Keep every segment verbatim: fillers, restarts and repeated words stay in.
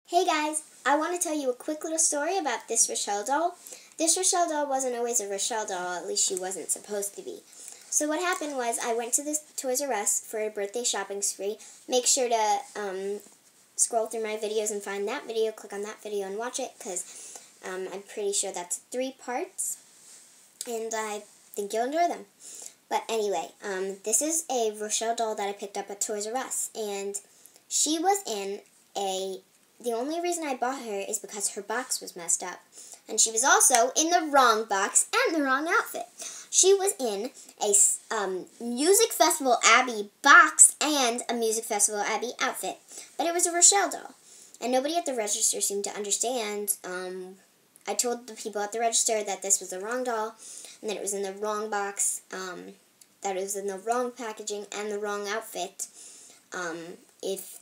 Hey guys, I want to tell you a quick little story about this Rochelle doll. This Rochelle doll wasn't always a Rochelle doll, at least she wasn't supposed to be. So what happened was I went to the Toys R Us for a birthday shopping spree. Make sure to um, scroll through my videos and find that video, click on that video and watch it, because um, I'm pretty sure that's three parts, and I think you'll enjoy them. But anyway, um, this is a Rochelle doll that I picked up at Toys R Us, and she was in a... The only reason I bought her is because her box was messed up. And she was also in the wrong box and the wrong outfit. She was in a um, Music Festival Abbey box and a Music Festival Abbey outfit. But it was a Rochelle doll. And nobody at the register seemed to understand. Um, I told the people at the register that this was the wrong doll, and that it was in the wrong box, um, that it was in the wrong packaging and the wrong outfit. Um, if...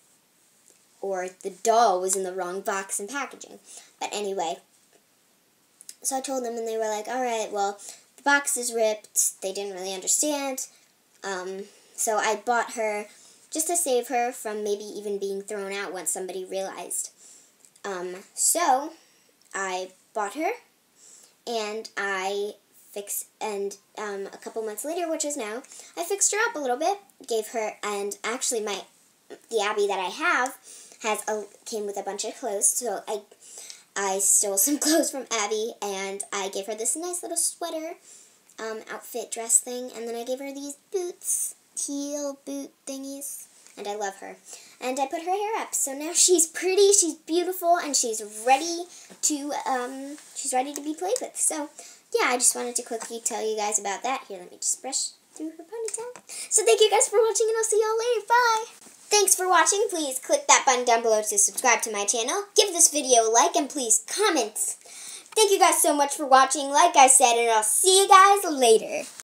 or the doll was in the wrong box and packaging. But anyway, so I told them, and they were like, alright, well, the box is ripped. They didn't really understand. Um, so I bought her just to save her from maybe even being thrown out once somebody realized. Um, so I bought her, and I fixed, and um, a couple months later, which is now, I fixed her up a little bit, gave her, and actually my, the Abby that I have, has a, came with a bunch of clothes, so I I stole some clothes from Abby, and I gave her this nice little sweater um, outfit dress thing, and then I gave her these boots, heel boot thingies, and I love her. And I put her hair up, so now she's pretty, she's beautiful, and she's ready to, um, she's ready to be played with. So, yeah, I just wanted to quickly tell you guys about that. Here, let me just brush through her ponytail. So thank you guys for watching, and I'll see y'all later. Bye! Thanks for watching. Please click that button down below to subscribe to my channel. Give this video a like, and please comment. Thank you guys so much for watching, like I said, and I'll see you guys later.